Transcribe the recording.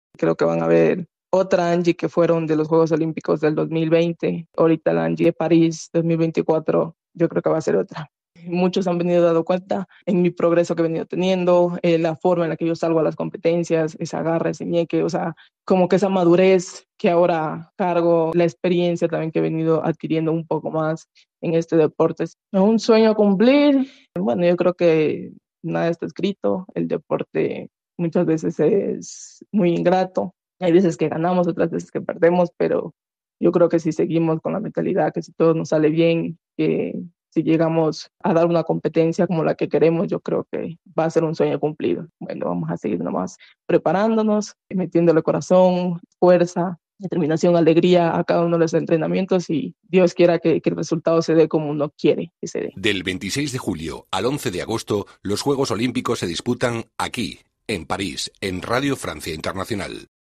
Creo que van a ver otra Angie que fueron de los Juegos Olímpicos del 2020. Ahorita la Angie de París 2024, yo creo que va a ser otra. Muchos han venido dando cuenta en mi progreso que he venido teniendo, la forma en la que yo salgo a las competencias, esa garra, ese ñeque, o sea, como que esa madurez que ahora cargo, la experiencia también que he venido adquiriendo un poco más en este deporte. Es un sueño a cumplir. Bueno, yo creo que nada está escrito. El deporte muchas veces es muy ingrato. Hay veces que ganamos, otras veces que perdemos, pero yo creo que si seguimos con la mentalidad, que si todo nos sale bien, que si llegamos a dar una competencia como la que queremos, yo creo que va a ser un sueño cumplido. Bueno, vamos a seguir nomás preparándonos, metiéndole corazón, fuerza, determinación, alegría a cada uno de los entrenamientos y Dios quiera que el resultado se dé como uno quiere que se dé. Del 26 de julio al 11 de agosto, los Juegos Olímpicos se disputan aquí, en París, en Radio Francia Internacional.